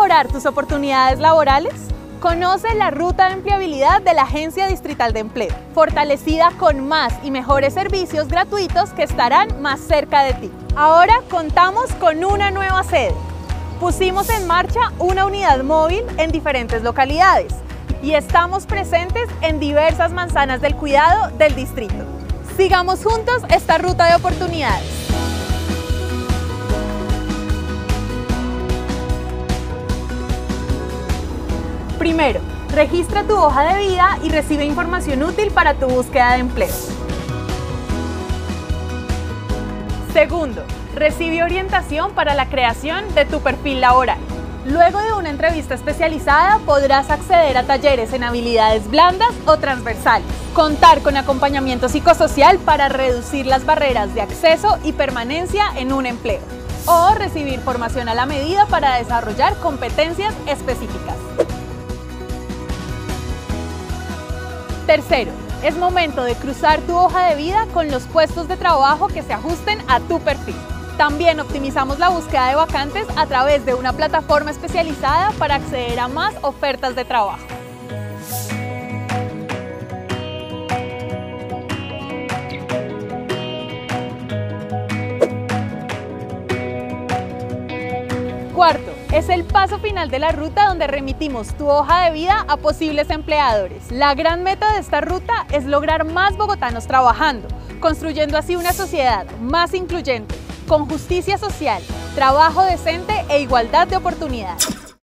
mejorar tus oportunidades laborales? Conoce la ruta de empleabilidad de la Agencia Distrital de Empleo, fortalecida con más y mejores servicios gratuitos que estarán más cerca de ti. Ahora contamos con una nueva sede. Pusimos en marcha una unidad móvil en diferentes localidades y estamos presentes en diversas manzanas del cuidado del distrito. Sigamos juntos esta ruta de oportunidades. Primero, registra tu hoja de vida y recibe información útil para tu búsqueda de empleo. Segundo, recibe orientación para la creación de tu perfil laboral. Luego de una entrevista especializada podrás acceder a talleres en habilidades blandas o transversales, contar con acompañamiento psicosocial para reducir las barreras de acceso y permanencia en un empleo, o recibir formación a la medida para desarrollar competencias específicas. Tercero, es momento de cruzar tu hoja de vida con los puestos de trabajo que se ajusten a tu perfil. También optimizamos la búsqueda de vacantes a través de una plataforma especializada para acceder a más ofertas de trabajo. Cuarto, es el paso final de la ruta donde remitimos tu hoja de vida a posibles empleadores. La gran meta de esta ruta es lograr más bogotanos trabajando, construyendo así una sociedad más incluyente, con justicia social, trabajo decente e igualdad de oportunidades.